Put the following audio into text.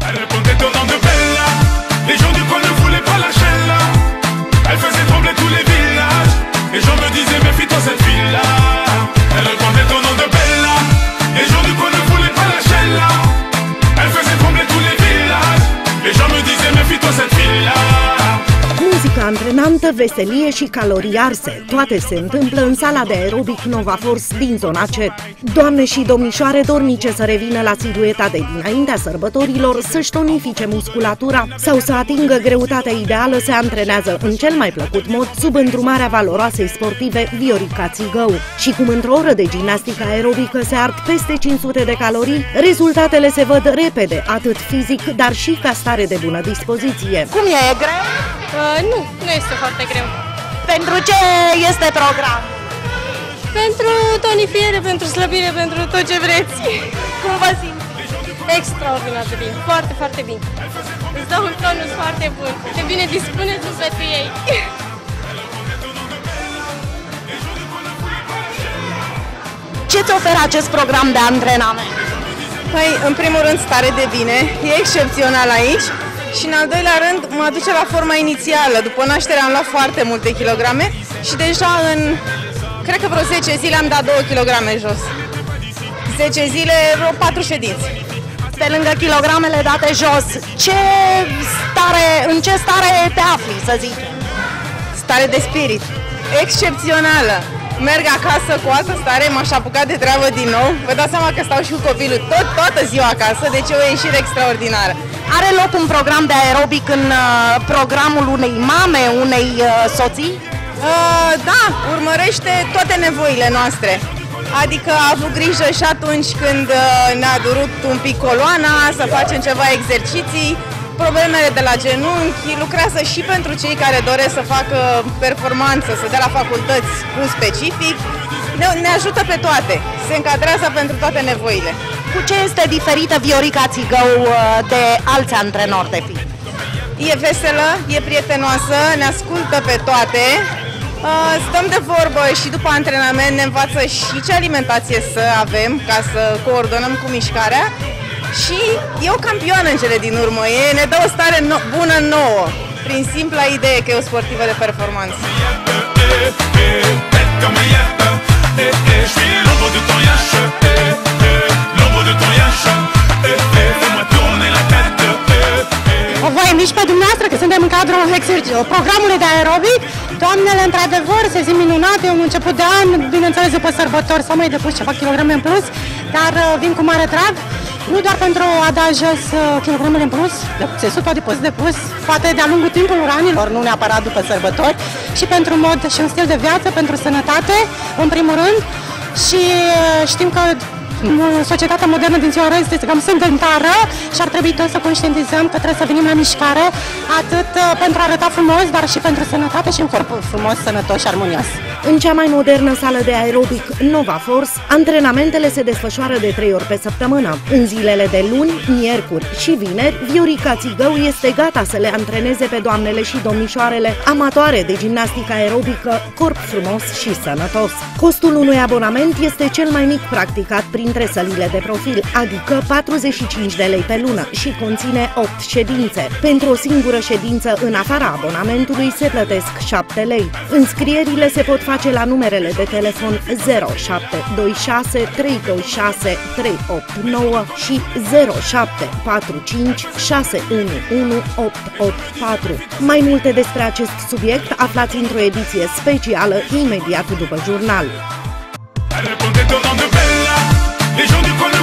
Elle répondait au nom de Bella. Les gens du coin ne voulaient pas lâcher là. Elle faisait trembler tous les villages. Les gens me disaient méfie-toi cette fille-là. Elle répondait au nom de Bella. Les gens du coin ne voulaient pas lâcher là. Elle faisait trembler tous les villages. Les gens me disaient méfie-toi cette fille-là. Muzică antrenantă, veselie și calorii arse, toate se întâmplă în sala de aerobic Nova Force din zona C. Doamne și domnișoare dornice să revină la silueta de dinaintea sărbătorilor, să-și tonifice musculatura sau să atingă greutatea ideală, se antrenează în cel mai plăcut mod sub îndrumarea valoroasei sportive Viorica Țigău. Și cum într-o oră de gimnastică aerobică se ard peste 500 de calorii, rezultatele se văd repede, atât fizic, dar și ca stare de bună dispoziție. Cum e greu? Nu este foarte greu. Pentru ce este program? Pentru tonifiere, pentru slăbire, pentru tot ce vreți. Cum vă simți? Extraordinar de bine, foarte, foarte bine. Îți dau un tonus foarte bun. De bine dispune sufletul ei. Ce-ți oferă acest program de antrenament? Păi, în primul rând, stare de bine. E excepțional aici. Și în al doilea rând, mă duce la forma inițială. După naștere am luat foarte multe kilograme și deja în, cred că vreo 10 zile am dat 2 kilograme jos. 10 zile, vreo 4 ședințe. Pe lângă kilogramele date jos, în ce stare te afli, să zic? Stare de spirit. Excepțională. Merg acasă cu altă stare, m-aș apuca de treabă din nou. Vă dați seama că stau și cu copilul toată ziua acasă, deci e o ieșire extraordinară. Are loc un program de aerobic în programul unei mame, unei soții? Da, urmărește toate nevoile noastre. Adică a avut grijă și atunci când ne-a durut un pic coloana, să facem ceva exerciții, problemele de la genunchi, lucrează și pentru cei care doresc să facă performanță, să dea la facultăți cu specific. Ne ajută pe toate, se încadrează pentru toate nevoile. Cu ce este diferită Viorica Țigău de alți antrenori de fi? E veselă, e prietenoasă, ne ascultă pe toate, stăm de vorbă și după antrenament ne învață și ce alimentație să avem ca să coordonăm cu mișcarea și e o campioană în cele din urmă, ne dă o stare bună nouă, prin simpla idee că e o sportivă de performanță. O voie mici pe dumneavoastră că suntem în cadrul programului de aerobic. Doamnele, într-adevăr, se simt minunate, e un început de an, bineînțeles după sărbători s-au mai depus ceva kilograme în plus, dar vin cu mare drag, nu doar pentru a da jos kilogramele în plus, țesut poate poți depus, poate de-a lungul timpului anilor, nu neapărat după sărbători, și pentru mod și un stil de viață, pentru sănătate, în primul rând, și știm că societatea modernă din ziua este cam sedentară și ar trebui toți să conștientizăm că trebuie să venim la mișcare, atât pentru a arăta frumos, dar și pentru sănătate și un corp frumos, sănătos și armonios. În cea mai modernă sală de aerobic Nova Force, antrenamentele se desfășoară de 3 ori pe săptămână. În zilele de luni, miercuri și vineri, Viorica Țigău este gata să le antreneze pe doamnele și domnișoarele amatoare de gimnastică aerobică, corp frumos și sănătos. Costul unui abonament este cel mai mic practicat printre sălile de profil, adică 45 de lei pe lună și conține 8 ședințe. Pentru o singură ședință în afara abonamentului se plătesc 7 lei. Înscrierile se pot face la numerele de telefon 0726 326 389 și 0745 611 884. Mai multe despre acest subiect aflați într-o ediție specială imediat după jurnal. Elle répondait au nom de Bella. Les gens du coin